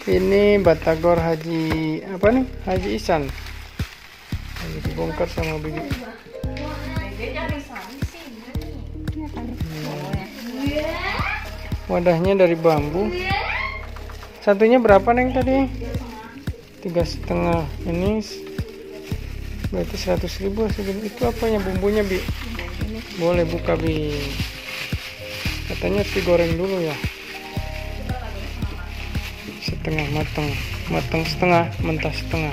Ini batagor Haji apa nih? Haji Ihsan. Lagi dibongkar sama Bibi. Wadahnya dari bambu. Satunya berapa neng tadi? 3,5. Ini berarti 100.000 segini. Itu apanya bumbunya Bi? Boleh buka Bi. Katanya digoreng dulu ya. Setengah matang, matang setengah, mentah setengah.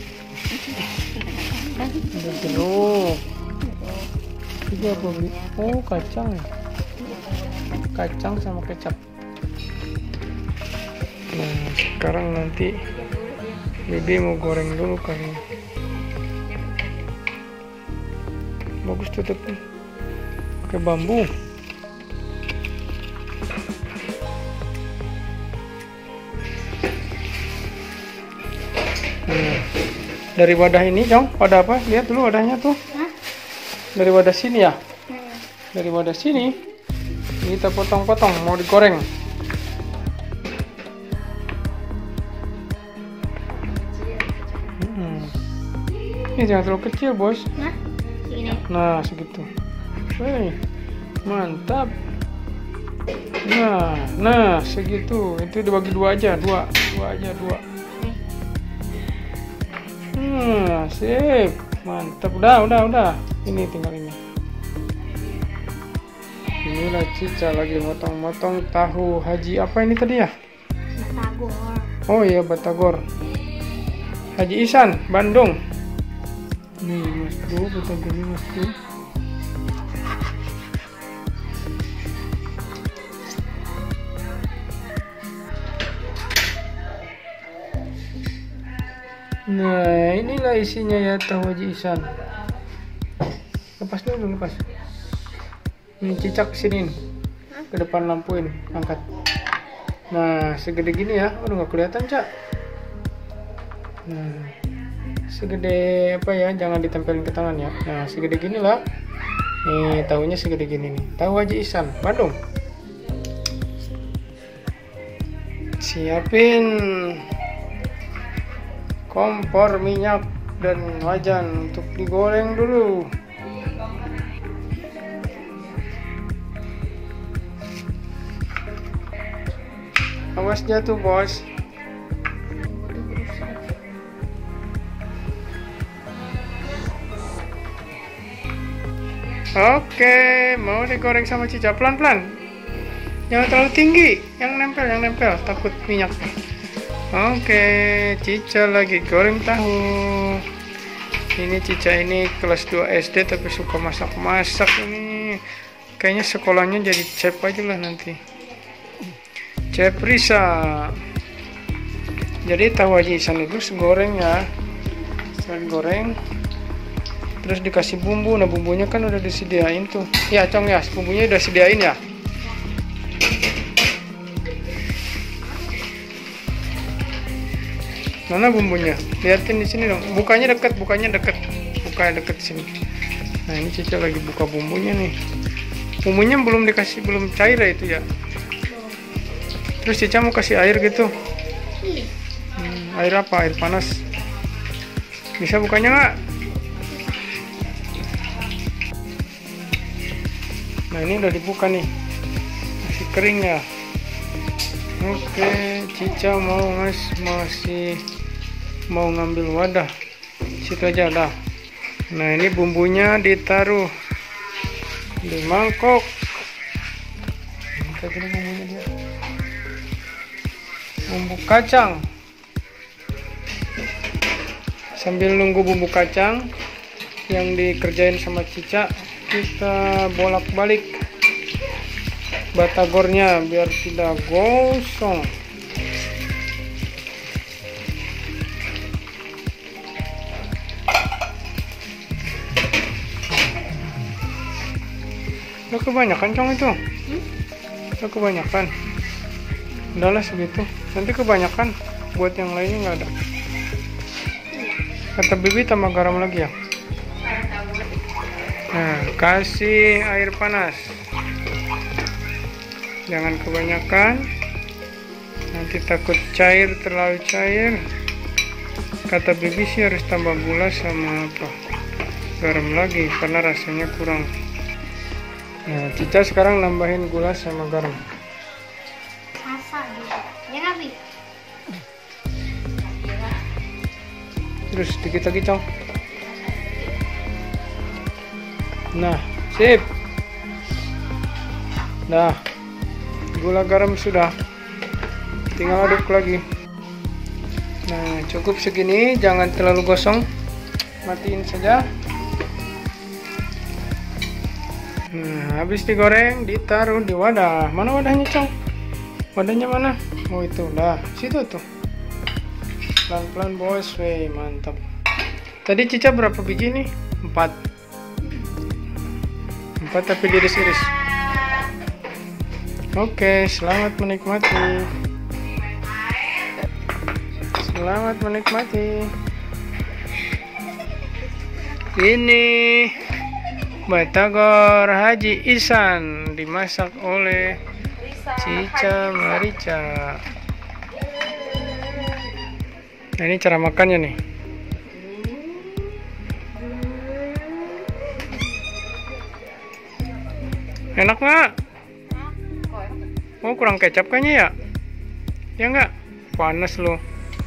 Ada jeruk. Ini apa Bi? Oh kacang ya. Kacang sama kecap. Nah sekarang nanti Bibi mau goreng dulu kali. Bagus tutupnya. Pakai bambu. Dari wadah ini, Jong, wadah apa? Lihat dulu wadahnya tuh. Dari wadah sini ya? Dari wadah sini. Kita potong-potong, mau digoreng. Ini jangan terlalu kecil, bos. Nah, segitu. Wih, mantap. Nah, segitu. Itu dibagi dua aja, dua aja. Sip, mantap. Udah. Ini tinggal ini. Inilah Cica lagi motong-motong tahu Haji apa ini tadi ya? Batagor. Oh iya batagor. Haji Ihsan, Bandung. Nih Mas Bro, batagor ini Mas Bro. Nah inilah isinya ya tahu Haji Ihsan. Lepas dulu, lepas. Ini cicak sini nih. Ke depan lampu ini, angkat. Nah segede gini ya, udah nggak kelihatan Cak. Nah segede apa ya, jangan ditempelin ke tangan ya. Nah segede gini lah. Nih tahunya segede gini nih. Tahu Haji Ihsan, Bandung. Siapin kompor, minyak, dan wajan untuk digoreng dulu. Awas jatuh bos. Oke, mau digoreng sama Cica pelan-pelan. Jangan terlalu tinggi, yang nempel, takut minyak. Oke, Cica lagi goreng tahu. Ini Cica ini kelas 2 SD tapi suka masak-masak ini. Kayaknya sekolahnya jadi chef aja lah nanti. Chef Risa. Jadi tahu Haji Ihsan itu segoreng ya. Setelah goreng terus dikasih bumbu. Nah bumbunya kan udah disediain tuh. Ya Cong ya, bumbunya udah sediain ya. Mana bumbunya? Liatin di sini dong. Bukanya deket. Bukanya deket sini. Nah ini Cica lagi buka bumbunya nih. Bumbunya belum dikasih, belum cair ya itu ya. Terus Cica mau kasih air gitu. Air apa? Air panas. Bisa bukanya nggak? Nah ini udah dibuka nih. Masih kering ya. Oke, Cica masih mau ngambil wadah. Situ aja dah. Nah ini bumbunya ditaruh di mangkok. Kita gini bumbunya dia. Bumbu kacang. Sambil nunggu bumbu kacang yang dikerjain sama Cica, kita bolak-balik batagornya biar tidak gosong. Udah kebanyakan Cong itu. Udah kebanyakan. Udahlah segitu. Nanti kebanyakan buat yang lainnya nggak ada. Kata Bibi tambah garam lagi ya. Nah, kasih air panas. Jangan kebanyakan. Nanti nanti takut cair, terlalu cair. Kata bibi sih harus tambah gula sama apa, garam lagi karena rasanya kurang. Nah, Cica sekarang nambahin gula sama garam. Ya nggak, Bi? Terus dikit lagi, Cong. Nah, sip. Nah, gula garam sudah. Tinggal aduk lagi. Nah, cukup segini, jangan terlalu gosong. Matiin saja. Nah, habis digoreng, ditaruh di wadah. Mana wadahnya, Cong? Wadahnya mana? Oh, itu. Dah, situ tuh. Pelan-pelan, bos. Weh, mantap. Tadi Cica berapa biji nih? 4 tapi diiris-iris. Oke, selamat menikmati. Selamat menikmati. Ini batagor Haji Ihsan dimasak oleh Cica Marica. Nah, ini cara makannya nih. Enak nggak? Oh, kurang kecap kayaknya ya? Ya nggak? Panas loh.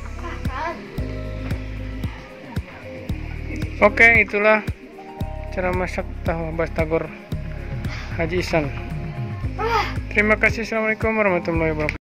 Oke, itulah cara masak tahu batagor Haji Ihsan. Terima kasih. Assalamualaikum warahmatullahi wabarakatuh.